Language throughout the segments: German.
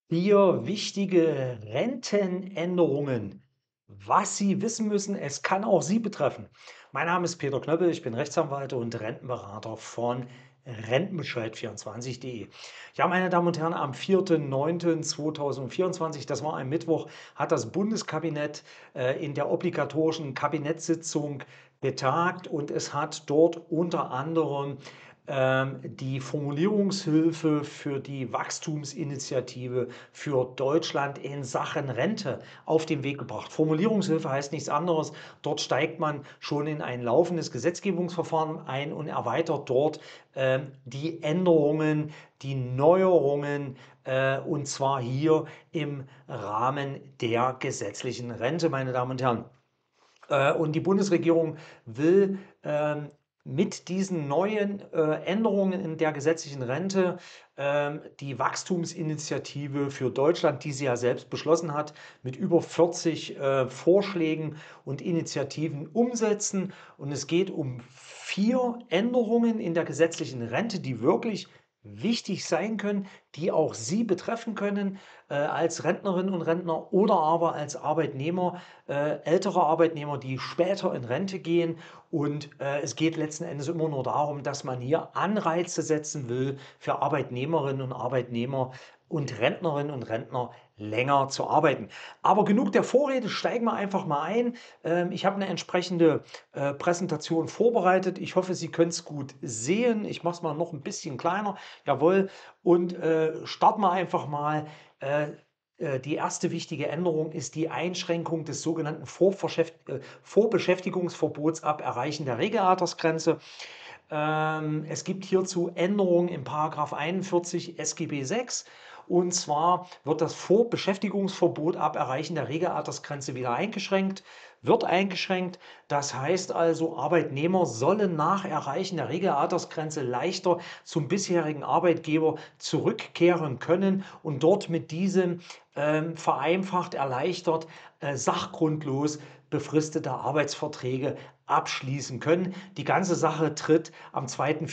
4 wichtige Rentenänderungen. Was Sie wissen müssen, es kann auch Sie betreffen. Mein Name ist Peter Knöppel, ich bin Rechtsanwalt und Rentenberater von Rentenbescheid24.de. Ja, meine Damen und Herren, am 4.9.2024, das war ein Mittwoch, hat das Bundeskabinett in der obligatorischen Kabinettssitzung betagt und es hat dort unter anderem die Formulierungshilfe für die Wachstumsinitiative für Deutschland in Sachen Rente auf den Weg gebracht. Formulierungshilfe heißt nichts anderes. Dort steigt man schon in ein laufendes Gesetzgebungsverfahren ein und erweitert dort die Änderungen, die Neuerungen, und zwar hier im Rahmen der gesetzlichen Rente, meine Damen und Herren. Und die Bundesregierung will mit diesen neuen Änderungen in der gesetzlichen Rente die Wachstumsinitiative für Deutschland, die sie ja selbst beschlossen hat, mit über 40 Vorschlägen und Initiativen umsetzen. Und es geht um 4 Änderungen in der gesetzlichen Rente, die wirklich wichtig sein können, die auch Sie betreffen können als Rentnerinnen und Rentner oder aber als Arbeitnehmer, ältere Arbeitnehmer, die später in Rente gehen. Und es geht letzten Endes immer nur darum, dass man hier Anreize setzen will für Arbeitnehmerinnen und Arbeitnehmer und Rentnerinnen und Rentner länger zu arbeiten. Aber genug der Vorrede, steigen wir einfach mal ein. Ich habe eine entsprechende Präsentation vorbereitet. Ich hoffe, Sie können es gut sehen. Ich mache es mal noch ein bisschen kleiner. Jawohl. Und starten wir einfach mal. Die erste wichtige Änderung ist die Einschränkung des sogenannten Vorbeschäftigungsverbots ab Erreichen der Regelaltersgrenze. Es gibt hierzu Änderungen im Paragraph 41 SGB VI. Und zwar wird das Vorbeschäftigungsverbot ab Erreichen der Regelaltersgrenze wieder eingeschränkt, wird eingeschränkt. Das heißt also, Arbeitnehmer sollen nach Erreichen der Regelaltersgrenze leichter zum bisherigen Arbeitgeber zurückkehren können und dort mit diesem vereinfacht, erleichtert, sachgrundlos befristete Arbeitsverträge abschließen können. Die ganze Sache tritt am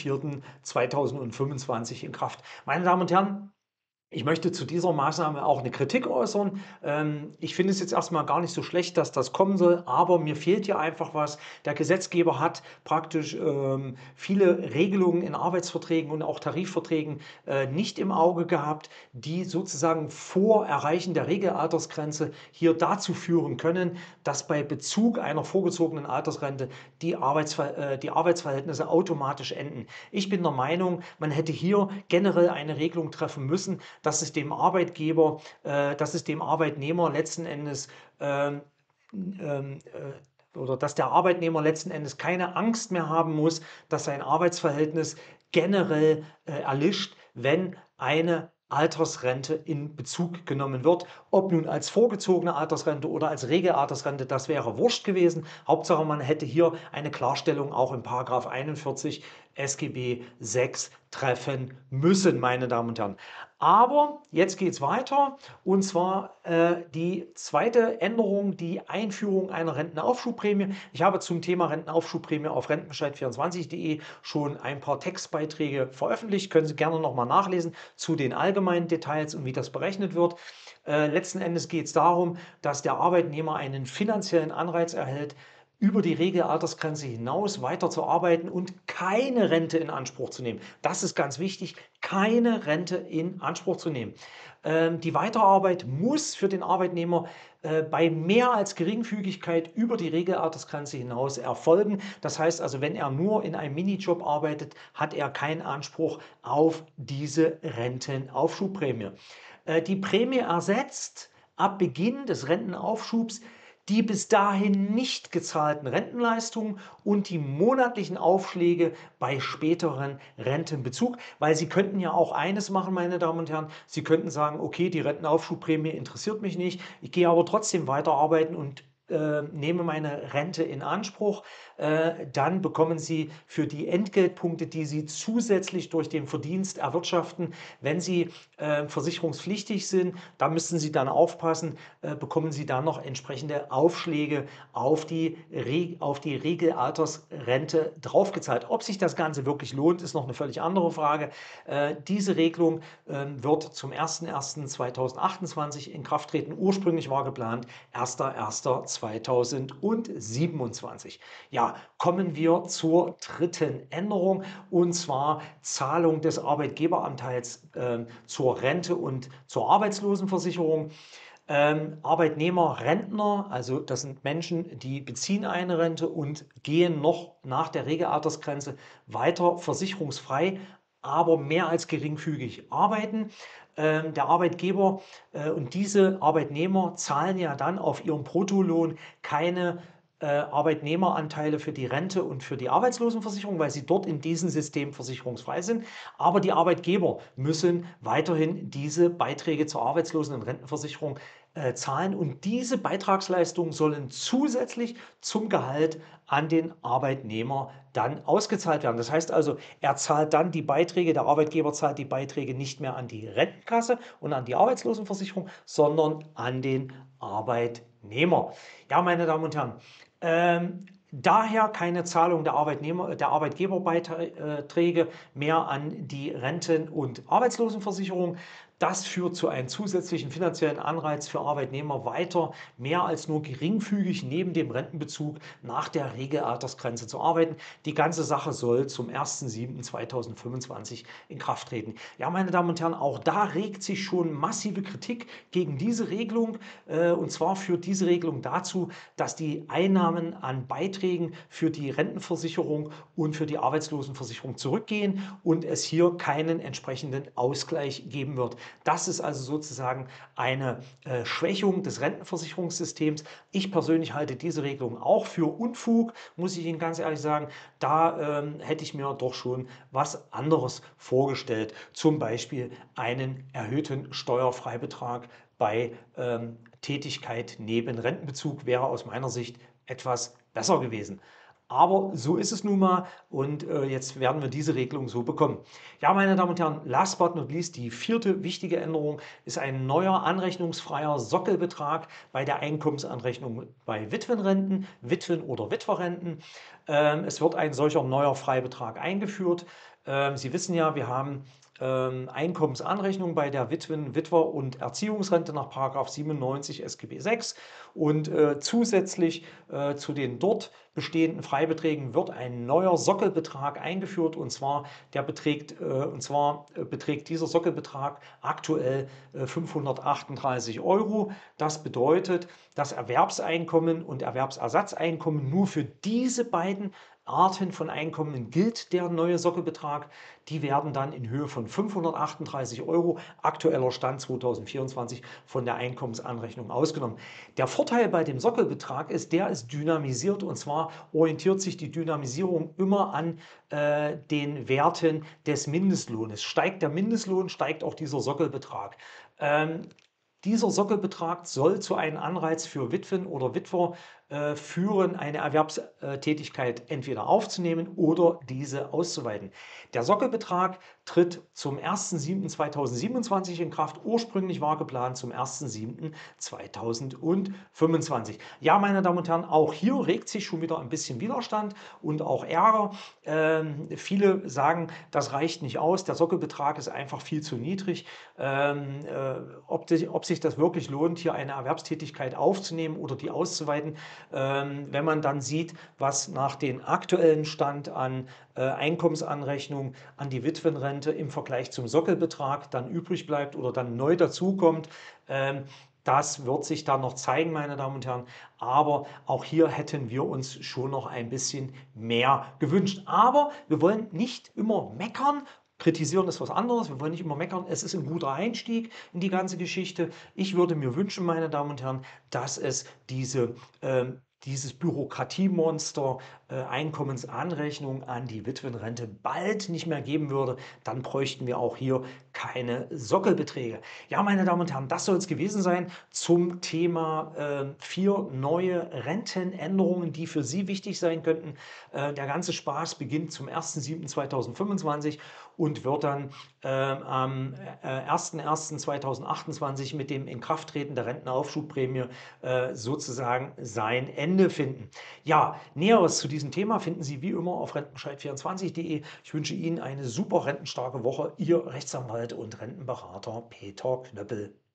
2.4.2025 in Kraft. Meine Damen und Herren, ich möchte zu dieser Maßnahme auch eine Kritik äußern. Ich finde es jetzt erstmal gar nicht so schlecht, dass das kommen soll, aber mir fehlt hier einfach was. Der Gesetzgeber hat praktisch viele Regelungen in Arbeitsverträgen und auch Tarifverträgen nicht im Auge gehabt, die sozusagen vor Erreichen der Regelaltersgrenze hier dazu führen können, dass bei Bezug einer vorgezogenen Altersrente die Arbeitsverhältnisse automatisch enden. Ich bin der Meinung, man hätte hier generell eine Regelung treffen müssen, dass es dem dass es dem Arbeitnehmer letzten Endes oder dass der Arbeitnehmer letzten Endes keine Angst mehr haben muss, dass sein Arbeitsverhältnis generell erlischt, wenn eine Altersrente in Bezug genommen wird. Ob nun als vorgezogene Altersrente oder als Regelaltersrente, das wäre wurscht gewesen. Hauptsache, man hätte hier eine Klarstellung auch im Paragraph 41 SGB VI treffen müssen, meine Damen und Herren. Aber jetzt geht es weiter und zwar die zweite Änderung, die Einführung einer Rentenaufschubprämie. Ich habe zum Thema Rentenaufschubprämie auf rentenbescheid24.de schon ein paar Textbeiträge veröffentlicht. Können Sie gerne nochmal nachlesen zu den allgemeinen Details und wie das berechnet wird. Letzten Endes geht es darum, dass der Arbeitnehmer einen finanziellen Anreiz erhält, über die Regelaltersgrenze hinaus weiterzuarbeiten und keine Rente in Anspruch zu nehmen. Das ist ganz wichtig, keine Rente in Anspruch zu nehmen. Die Weiterarbeit muss für den Arbeitnehmer bei mehr als Geringfügigkeit über die Regelaltersgrenze hinaus erfolgen. Das heißt also, wenn er nur in einem Minijob arbeitet, hat er keinen Anspruch auf diese Rentenaufschubprämie. Die Prämie ersetzt ab Beginn des Rentenaufschubs die bis dahin nicht gezahlten Rentenleistungen und die monatlichen Aufschläge bei späteren Rentenbezug, weil Sie könnten ja auch eines machen, meine Damen und Herren, Sie könnten sagen, okay, die Rentenaufschubprämie interessiert mich nicht, ich gehe aber trotzdem weiterarbeiten und nehme meine Rente in Anspruch, dann bekommen Sie für die Entgeltpunkte, die Sie zusätzlich durch den Verdienst erwirtschaften, wenn Sie versicherungspflichtig sind, da müssen Sie dann aufpassen, bekommen Sie dann noch entsprechende Aufschläge auf die Regelaltersrente draufgezahlt. Ob sich das Ganze wirklich lohnt, ist noch eine völlig andere Frage. Diese Regelung wird zum 01.01.2028 in Kraft treten. Ursprünglich war geplant 1.01.2027. Ja, kommen wir zur dritten Änderung, und zwar Zahlung des Arbeitgeberanteils zur Rente und zur Arbeitslosenversicherung. Arbeitnehmer, Rentner, also das sind Menschen, die beziehen eine Rente und gehen noch nach der Regelaltersgrenze weiter versicherungsfrei, aber mehr als geringfügig arbeiten. Der Arbeitgeber und diese Arbeitnehmer zahlen ja dann auf ihren Bruttolohn keine Arbeitnehmeranteile für die Rente und für die Arbeitslosenversicherung, weil sie dort in diesem System versicherungsfrei sind. Aber die Arbeitgeber müssen weiterhin diese Beiträge zur Arbeitslosen- und Rentenversicherung zahlen, und diese Beitragsleistungen sollen zusätzlich zum Gehalt an den Arbeitnehmer dann ausgezahlt werden. Das heißt also, er zahlt dann die Beiträge, der Arbeitgeber zahlt die Beiträge nicht mehr an die Rentenkasse und an die Arbeitslosenversicherung, sondern an den Arbeitnehmer. Ja, meine Damen und Herren, daher keine Zahlung der Arbeitgeberbeiträge mehr an die Renten- und Arbeitslosenversicherung. Das führt zu einem zusätzlichen finanziellen Anreiz für Arbeitnehmer, weiter mehr als nur geringfügig neben dem Rentenbezug nach der Regelaltersgrenze zu arbeiten. Die ganze Sache soll zum 1.7.2025 in Kraft treten. Ja, meine Damen und Herren, auch da regt sich schon massive Kritik gegen diese Regelung. Und zwar führt diese Regelung dazu, dass die Einnahmen an Beiträgen für die Rentenversicherung und für die Arbeitslosenversicherung zurückgehen und es hier keinen entsprechenden Ausgleich geben wird. Das ist also sozusagen eine Schwächung des Rentenversicherungssystems. Ich persönlich halte diese Regelung auch für Unfug, muss ich Ihnen ganz ehrlich sagen. Da hätte ich mir doch schon was anderes vorgestellt. Zum Beispiel einen erhöhten Steuerfreibetrag bei Tätigkeit neben Rentenbezug wäre aus meiner Sicht etwas besser gewesen. Aber so ist es nun mal, und jetzt werden wir diese Regelung so bekommen. Ja, meine Damen und Herren, last but not least, die vierte wichtige Änderung ist ein neuer anrechnungsfreier Sockelbetrag bei der Einkommensanrechnung bei Witwenrenten, Witwen- oder Witwerrenten. Es wird ein solcher neuer Freibetrag eingeführt. Sie wissen ja, wir haben Einkommensanrechnung bei der Witwen-, Witwer- und Erziehungsrente nach § 97 SGB VI, und zusätzlich zu den dort bestehenden Freibeträgen wird ein neuer Sockelbetrag eingeführt, und zwar beträgt dieser Sockelbetrag aktuell 538 Euro. Das bedeutet, dass Erwerbseinkommen und Erwerbsersatzeinkommen nur für diese beiden Arten von Einkommen gilt der neue Sockelbetrag. Die werden dann in Höhe von 538 Euro, aktueller Stand 2024, von der Einkommensanrechnung ausgenommen. Der Vorteil bei dem Sockelbetrag ist, der ist dynamisiert, und zwar orientiert sich die Dynamisierung immer an den Werten des Mindestlohnes. Steigt der Mindestlohn, steigt auch dieser Sockelbetrag. Dieser Sockelbetrag soll zu einem Anreiz für Witwen oder Witwer führen, eine Erwerbstätigkeit entweder aufzunehmen oder diese auszuweiten. Der Sockelbetrag tritt zum 1.7.2027 in Kraft. Ursprünglich war geplant zum 1.7.2025. Ja, meine Damen und Herren, auch hier regt sich schon wieder ein bisschen Widerstand und auch Ärger. Viele sagen, das reicht nicht aus, der Sockelbetrag ist einfach viel zu niedrig. Ob sich das wirklich lohnt, hier eine Erwerbstätigkeit aufzunehmen oder die auszuweiten, wenn man dann sieht, was nach dem aktuellen Stand an Einkommensanrechnung an die Witwenrente im Vergleich zum Sockelbetrag dann übrig bleibt oder dann neu dazukommt. Das wird sich dann noch zeigen, meine Damen und Herren. Aber auch hier hätten wir uns schon noch ein bisschen mehr gewünscht. Aber wir wollen nicht immer meckern. Kritisieren ist was anderes. Wir wollen nicht immer meckern. Es ist ein guter Einstieg in die ganze Geschichte. Ich würde mir wünschen, meine Damen und Herren, dass es diese dieses Bürokratiemonster Einkommensanrechnung an die Witwenrente bald nicht mehr geben würde, dann bräuchten wir auch hier keine Sockelbeträge. Ja, meine Damen und Herren, das soll es gewesen sein zum Thema 4 neue Rentenänderungen, die für Sie wichtig sein könnten. Der ganze Spaß beginnt zum 1.7.2025 und wird dann am 1.1.2028 mit dem Inkrafttreten der Rentenaufschubprämie sozusagen sein Ende finden. Ja, Näheres zu diesem Thema finden Sie wie immer auf rentenbescheid24.de. Ich wünsche Ihnen eine super rentenstarke Woche. Ihr Rechtsanwalt und Rentenberater Peter Knöppel.